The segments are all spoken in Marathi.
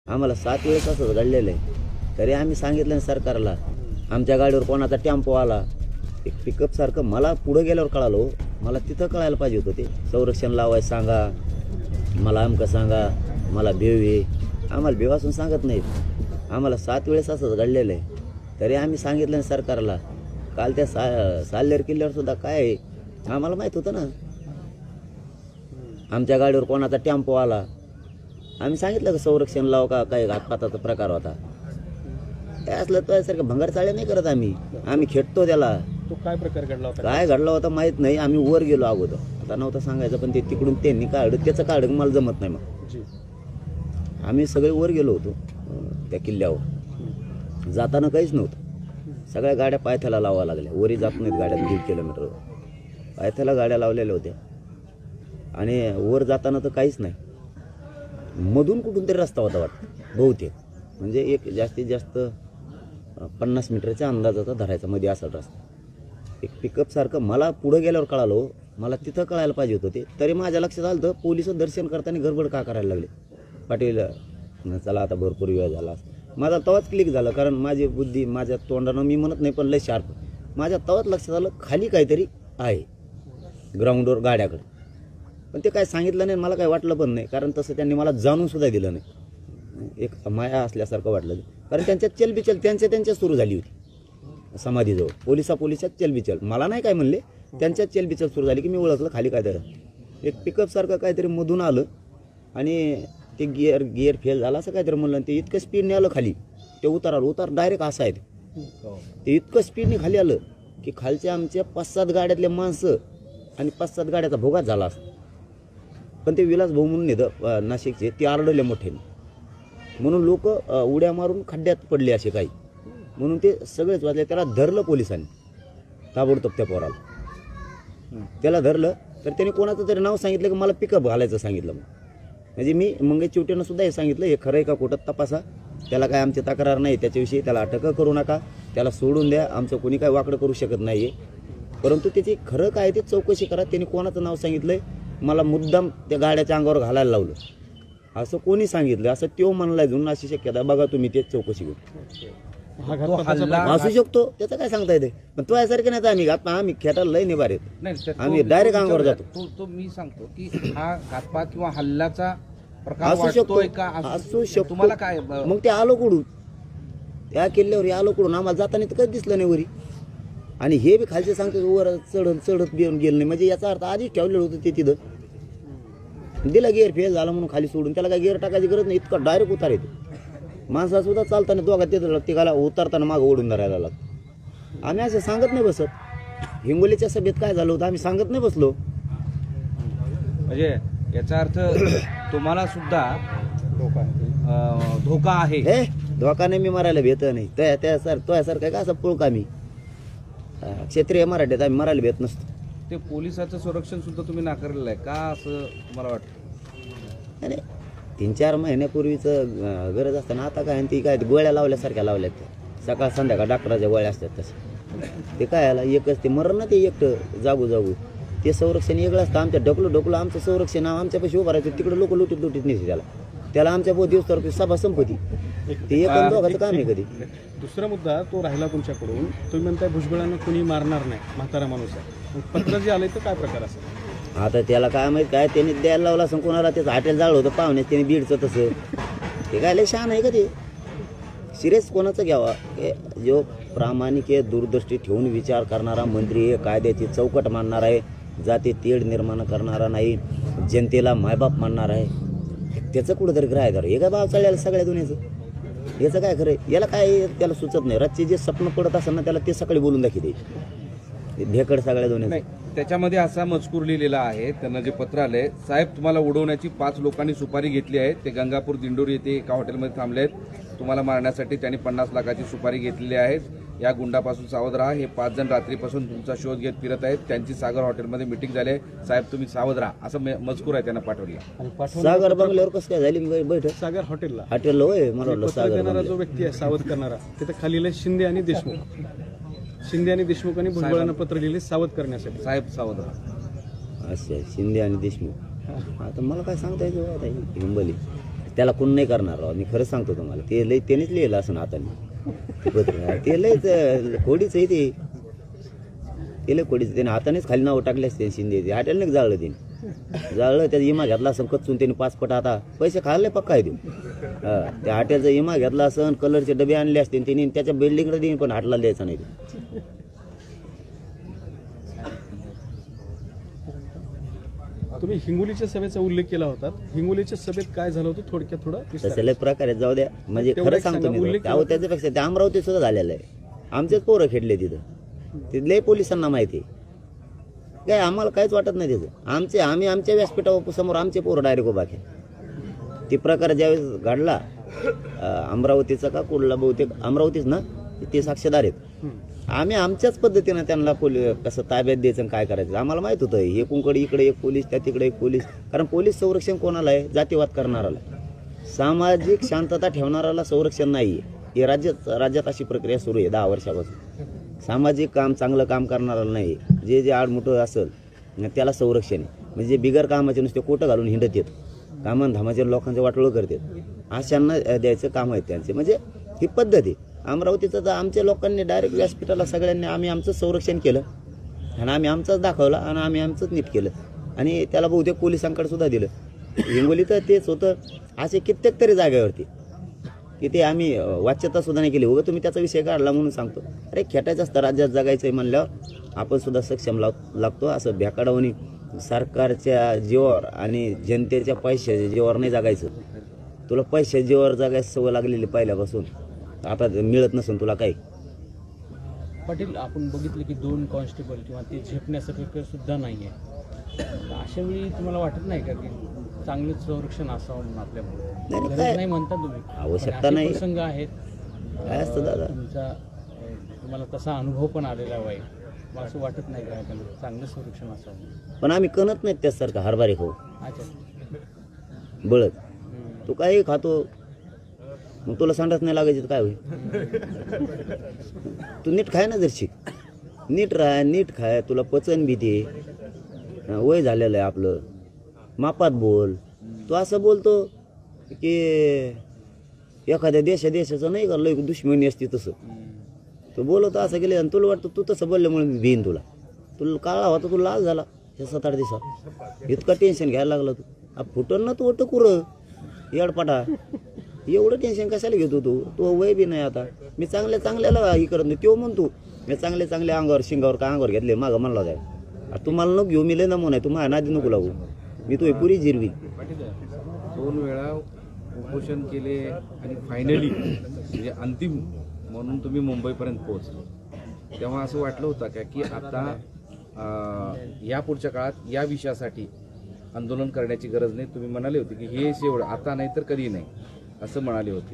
आम्हाला 7 वेळेस असंच घडलेलं आहे. तरी आम्ही सांगितलं ना सरकारला. आमच्या गाडीवर कोणाचा टेम्पो आला, एक पिकअप सारखं. मला पुढं गेल्यावर कळालो, मला तिथं कळायला पाहिजे होतं ते. संरक्षण लावायचं सांगा, मला अमकं सांगा, मला भेव आहे. आम्हाला भेव असून सांगत नाहीत. आम्हाला 7 वेळेस असंच घडलेलं आहे. तरी आम्ही सांगितलं ना सरकारला. काल त्या साल्हेर किल्ल्यावर सुद्धा काय आहे आम्हाला माहीत होतं ना. आमच्या गाडीवर कोणाचा टेम्पो आला, आम्ही सांगितलं का संरक्षण लाव का, काही घातपाताचा प्रकार होता. काय असलं त्यासारखं भंगार चाळे नाही करत आम्ही. आम्ही खेळतो त्याला. तो काय प्रकार घडला होता? काय घडला होता माहीत नाही. आम्ही वर गेलो अगोदर, आता नव्हतं सांगायचं, पण ते तिकडून त्यांनी काढलं. त्याचं काढलं मला जमत नाही. मग आम्ही सगळे वर गेलो होतो त्या किल्ल्यावर. जाताना काहीच नव्हतं. सगळ्या गाड्या पायथ्याला लावाव्या लागल्या. वरी जात नाहीत गाड्या 1.5 किलोमीटरवर. पायथ्याला गाड्या लावलेल्या होत्या. आणि वर जाताना तर काहीच नाही. मधून कुठून तरी रस्ता होता वाटतं बहुतेक. म्हणजे एक जास्तीत जास्त 50 मीटरच्या अंदाजाचा धरायचा मध्ये असा रस्ता. एक पिकअप सारखं. मला पुढं गेल्यावर कळालो, मला तिथं कळायला पाहिजे होतं ते. तरी माझ्या लक्षात आलं तर पोलिस दर्शन करताना गडबड का करायला लागले. पाटील चला आता भरपूर वेळ झाला. माझा तवाच क्लिक झालं, कारण माझी बुद्धी माझ्या तोंडानं मी म्हणत नाही पण लय शार्प. माझ्या तवाच लक्षात आलं खाली काहीतरी आहे ग्राउंडवर गाड्याकडे. पण ते काय सांगितलं नाही, मला काय वाटलं पण नाही, कारण तसं त्यांनी मला जाणून सुद्धा दिलं नाही. एक माया असल्यासारखं वाटलं, कारण त्यांच्यात चलबिचल त्यांच्या सुरू झाली होती समाधीजवळ. पोलिसात चलबिचल. मला नाही काय म्हणले, त्यांच्यात चलबिचल सुरू झाली की मी ओळखलं खाली काहीतरी एक पिकअप सारखं काहीतरी मधून आलं. आणि ते गिअर फेल झाला असं काहीतरी म्हणलं. ते इतकं स्पीडने आलं खाली. ते उतार डायरेक्ट असा आहे. ते इतकं स्पीडने खाली आलं की खालच्या आमच्या 5-7 गाड्यातले माणसं आणि 5-7 गाड्याचा भोगाच झाला असता. पण ते विलास भाऊ म्हणून येतं नाशिकचे, ते आरडले मोठे, म्हणून लोक उड्या मारून खड्ड्यात पडले असे काही. म्हणून ते सगळेच वाचले. त्याला धरलं पोलिसांनी ताबडतोब. त्या पोराला त्याला धरलं. तर त्याने कोणाचं तरी नाव सांगितलं की मला पिकअप घालायचं सांगितलं. म्हणजे मी मंगेश चिवटेनं सुद्धा हे सांगितलं, हे खरं आहे का खोटं तपासा. त्याला काय आमची तक्रार नाही त्याच्याविषयी. त्याला अटक करू नका, त्याला सोडून द्या. आमचं कोणी काय वाकडं करू शकत नाही आहे. परंतु त्याची खरं काय ते चौकशी करा. त्यांनी कोणाचं नाव सांगितलं मला मुद्दाम त्या गाड्याच्या अंगावर घालायला लावलं असं कोणी सांगितलं, असं तो म्हणला जुन अशी शक्यता बघा तुम्ही. तेच चौकशी करू असू शकतो, त्याचं काय सांगता येते. पण तो यासारखं नाही. आम्ही खेटायला लय निभार येत. आम्ही डायरेक्ट अंगावर जातो. तो मी सांगतो की हा घातपात किंवा हल्ल्याचा प्रकार असू शकतो का? असू शकतो. तुम्हाला काय मग ते आलो कुठून, त्या किल्ल्यावर आलो कुठून आम्हाला जाताना तर कधी दिसलं नाही वरी. आणि हे बी खालचे सांगतो वर चढत गेलं नाही. म्हणजे याचा अर्थ आधीच ठेवलेलं होतं ते तिथं. दिला गिअर फेल झाला म्हणून खाली सोडून. त्याला काय गिअर टाकायची गरज नाही, इतका डायरेक्ट उतार येतो. माणसा सुद्धा चालताना दोघा तिघाला उतरताना मागं ओढून धरायला लागतं. आम्ही असं सांगत नाही बसत. हिंगोलीच्या सभेत काय झालं होतं आम्ही सांगत नाही बसलो. म्हणजे याचा अर्थ तुम्हाला सुद्धा धोका आहे. हे धोका नाही, मी मारायला भेट नाही. तो यासारखं का असं पुळका मी क्षेत्रीय मराठीत आम्ही मारायला भेट नसतो. ते पोलिसाचं संरक्षण सुद्धा तुम्ही नाकारलेलं आहे का असं तुम्हाला वाटतं? नाही 3-4 महिन्यापूर्वीचं गरज असताना आता काय ती काय गोळ्या लावल्यासारख्या लावल्यात. सकाळ संध्याकाळ डॉक्टराच्या गोळ्या असतात तसे. ते काय आला एकच ते मरण ना ते एकटं जागू. ते संरक्षण वेगळं असतं. आमच्या ढकलो आमचं संरक्षण आमच्यापाशी उभं राहायचं. तिकडे लोक लुटीत नेते त्याला आमच्या दिवस तर सभा संपत्ती. ते एक दोघांचं काम आहे. कधी दुसरा मुद्दा तो राहिला तुमच्याकडून. तुम्ही म्हणताय भुजबळांना कोणी मारणार नाही, म्हातारा माणूस आहे. पत्र जे आलंय तर काय प्रकार असेल? आता त्याला काय माहित काय त्यांनी द्यायला लावला असं कोणाला. त्याचं हॉटेल जाळलं होतं पाहुणे त्याने बीडचं तसं. ते काय लय शहाण आहे का ते. सिरियस कोणाचं घ्यावा. जो प्रामाणिक आहे, दूरदृष्टी ठेवून विचार करणारा मंत्री आहे, कायद्याची चौकट मानणार आहे, जाती तेढ निर्माण करणारा नाही, जनतेला मायबाप मानणार आहे, त्याचं कुठंतरी ग्राह्य धर. हे काय भाव चाललेलं सगळ्या दुनियाचं. याचं काय खरं याला काय त्याला सुचत नाही. रातचे जे स्वप्न पडत असेल ना त्याला ते सकाळी बोलून दाखवते. भेकड सगळ्या दोन्ही. त्याच्यामध्ये असा मजकूर लिहिलेला आहे. त्यांना जे पत्र आलंय, साहेब तुम्हाला उडवण्याची 5 लोकांनी सुपारी घेतली आहे. ते गंगापूर दिंडोरी येथे एका हॉटेलमध्ये थांबले आहेत. तुम्हाला मारण्यासाठी त्यांनी 50 लाखाची सुपारी घेतलेली आहे. या गुंडापासून सावध राहा. हे 5 जण रात्रीपासून तुमचा शोध घेत फिरत आहेत. त्यांची सागर हॉटेलमध्ये मिटिंग झाली आहे. साहेब तुम्ही सावध राहा असं मजकूर आहे त्यांना पाठवला. सागर बंगल्यावर कसं काय झाली बैठक? सागर हॉटेलला होय मला वाटलं सागर देणारा जो व्यक्ती आहे सावध करणारा, तिथे खाली लिहिलंय शिंदे आणि देशमुखांनी भुजबळांना पत्र लिहिले सावध करण्यासाठी. साहेब सावध राहा. अच्छा शिंदे आणि देशमुख. आता मला काय सांगता येतं हिंबली त्याला कोण नाही करणार राव, मी खरं सांगतो तुम्हाला. ते लय त्यानेच लिहिलं असं हाताने ते पत्र. ते लयच खोडीच आहे ते. ते लय खोडीच. त्याने हातानेच खाली नाव टाकले असते शिंदे. हॉटेलने जाळलं त्याने. जाळलं त्याचा इमा घेतला असं कच्चून त्याने 5 पट. आता पैसे खाल्ले पक्का आहे ते. त्या हॉटेलचा इमा घेतला असं, कलरचे डबे आणले असते त्यांनी, त्याच्या बिल्डिंगला देईन पण हाटला द्यायचा नाही ते. तुम्ही हिंगोलीच्या सभेचा उल्लेख केला होता. हिंगोलीच्या सभेत काय झालं होतं थोडक्यात थोडं विस्तार. तसं लय प्रकारे जाऊ द्या. म्हणजे तेवढं खरं एक सांगतो सांगा, मी. उल्लेख अहो त्याच्यापेक्षा ते अमरावती सुद्धा झालेलं आहे. आमचेच पोरं खेळले तिथं. तिथले पोलिसांना माहिती आहे. काय आम्हाला काहीच वाटत नाही त्याचं. आम्ही आमच्या व्यासपीठासमोर आमचे पोरं डायरेक्ट उभा केले. ती प्रकार ज्यावेळेस घडला अमरावतीचा का कुठला, बहुतेक अमरावतीच ना, ते साक्षीदार आहेत. आम्ही आमच्याच पद्धतीनं त्यांना कसं ताब्यात द्यायचं आणि काय करायचं आम्हाला माहित होतं. हे कुंकडे इकडे एक पोलीस, त्या तिकडे एक पोलीस. कारण पोलीस संरक्षण कोणाला आहे? जातीवाद करणाराला. सामाजिक शांतता ठेवणाराला संरक्षण नाही आहे. हे राज्यात अशी प्रक्रिया सुरू आहे 10 वर्षापासून. सामाजिक काम, चांगलं काम करणाराला नाही. जे आडमुठं असेल त्याला संरक्षण आहे. म्हणजे बिगर कामाचे नुसते कोटं घालून हिंडत येत, कामान धामाचे लोकांचे वाटोळं करतात, अशांना द्यायचं काम आहे त्यांचे. म्हणजे ही पद्धत आहे. अमरावतीचं तर आमच्या लोकांनी डायरेक्ट व्यासपीठाला सगळ्यांनी आम्ही आमचं संरक्षण केलं आणि आम्ही आमचंच दाखवलं आणि आम्ही आमचंच नीट केलं आणि त्याला बहुतेक पोलिसांकडे सुद्धा दिलं. हिंगोली तर तेच होतं. असे कित्येक तरी जागेवरती की ते आम्ही वाच्यता सुद्धा नाही केली. उगा तुम्ही त्याचा विषय काढला म्हणून सांगतो. अरे खेटायचं असतं, राज्यात जगायचं आहे म्हणल्यावर आपण सुद्धा सक्षम लागतो. असं भ्याकाडावणी सरकारच्या जीवावर आणि जनतेच्या पैशाच्या जीवावर नाही जगायचं. तुला पैशाच्या जीवावर जगायची सवय लागलेली पहिल्यापासून. आता मिळत नसून तुला काही. पाटील, आपण बघितलं की 2 कॉन्स्टेबल किंवा ते झेपण्यासाठी सुद्धा नाही आहे. अशा वेळी तुम्हाला वाटत नाही का की चांगलं संरक्षण असावं म्हणून आपल्यामुळे? गरज नाही म्हणता तुम्ही, आवश्यकता नाही. प्रसंग आहेत. काय असतं दादा, तुम्हाला तसा अनुभव पण आलेला आहे. मग असं वाटत नाही का चांगलं संरक्षण असावं? पण आम्ही कणत नाहीत त्यासारखं हरभरे खाऊ अच्छा. बळत. तू काही खातो मग तुला सांडत नाही लागायची तर काय होईल? तू नीट खाय ना जरशी. नीट राह, नीट खाय. तुला पचन बी दे. वय झालेलं आहे आपलं. मापात बोल. तू असं बोलतो की एखाद्या देशाचं नाही का लय दुश्मनी असते तसं. तू बोलतो असं गेले आणि तुला वाटतं तू तसं बोलल्यामुळे मी भिन तुला. तुला काळा होता, तू लाल झाला हे 7-8 दिवसात. इतकं टेन्शन घ्यायला लागला तू. फुटन ना तू वाटतं कुरं येडपाटा. एवढं टेन्शन कशाला घेतो तू? तो वय बी नाही आता. मी चांगल्याला ही करत नाही. तो म्हणतो मी चांगल्या अंगावर शिंगावर का अंगावर घेतले मागं म्हणला जाय. तू मला नको घेऊ, मी लय नमून आहे. तू माझ्या नादी नको लागू. मी तो पुरी जिरवी. 2 वेळा उपोषण केले आणि फायनली म्हणजे अंतिम म्हणून तुम्ही मुंबईपर्यंत पोहोचले. तेव्हा असं वाटलं होतं का की आता या पुढच्या काळात या विषयासाठी आंदोलन करण्याची गरज नाही? तुम्ही म्हणाले होते की हे शेवट आता नाही तर कधी नाही असं म्हणाले होते.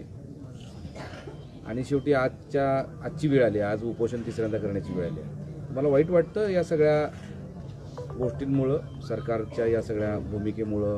आणि शेवटी आजची वेळ आली. आज उपोषण 3ऱ्यांदा करण्याची वेळ आली. मला वाईट वाटतं या सगळ्या गोष्टींमुळं, सरकारच्या या सगळ्या भूमिकेमुळं?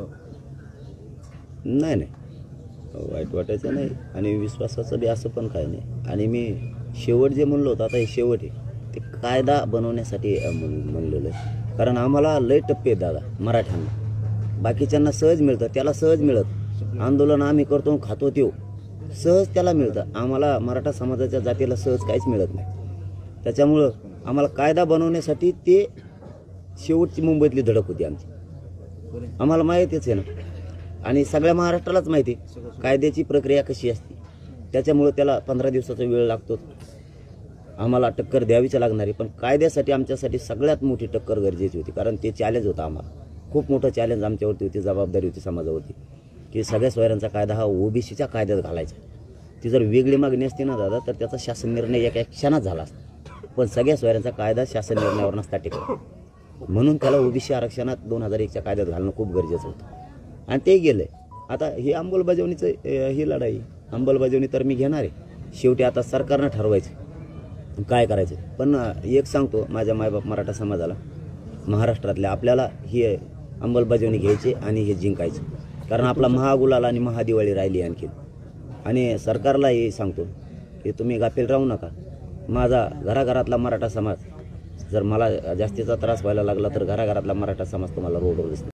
नाही वाईट वाटायचं नाही. आणि विश्वासाचं बी असं पण काय नाही. आणि मी शेवट जे म्हणलो होतं, आता हे शेवट आहे ते कायदा बनवण्यासाठी म्हणलेलं आहे. कारण आम्हाला लय टप्पे आहेत दादा मराठ्यांना. बाकीच्यांना सहज मिळतं, त्याला सहज मिळत. आंदोलन आम्ही करतो खातो तो सहज त्याला मिळतं. आम्हाला मराठा समाजाच्या जातीला सहज काहीच मिळत नाही. त्याच्यामुळं आम्हाला कायदा बनवण्यासाठी ते शेवटची मुंबईतली धडक होती आमची. आम्हाला माहितीच आहे ना. आणि सगळ्या महाराष्ट्रालाच माहिती आहे कायद्याची प्रक्रिया कशी असते. त्याच्यामुळं त्याला 15 दिवसाचा वेळ लागतो. आम्हाला टक्कर द्यावीच लागणार आहे. पण कायद्यासाठी आमच्यासाठी सगळ्यात मोठी टक्कर गरजेची होती. कारण ते चॅलेंज होतं आम्हाला. खूप मोठं चॅलेंज आमच्यावरती होती. जबाबदारी होती समाजावरती की सगळ्या सोयऱ्यांचा कायदा हा ओबीसीच्या कायद्यात घालायचा. ती जर वेगळी मागणी असते ना दादा तर त्याचा शासन निर्णय एका क्षणात झाला असता. पण सगळ्या सोयऱ्यांचा कायदा शासन निर्णयावर नसता टिकला. म्हणून त्याला ओबीसी आरक्षणात 2001च्या कायद्यात घालणं खूप गरजेचं होतं. आणि ते गेलं आहे. आता ही अंमलबजावणीचं ही लढाई अंमलबजावणी तर मी घेणार आहे. शेवटी आता सरकारनं ठरवायचं काय करायचं. पण एक सांगतो माझ्या मायबाप मराठा समाजाला, महाराष्ट्रातल्या आपल्याला ही अंमलबजावणी घ्यायची आणि हे जिंकायचं. कारण आपला महागुलाल आणि महादिवाळी राहिली आणखी. आणि सरकारलाही सांगतो की तुम्ही गाफील राहू नका. माझा घराघरातला मराठा समाज जर मला जास्तीचा त्रास व्हायला लागला तर घराघरातला मराठा समाज तुम्हाला रोडवर दिसतो.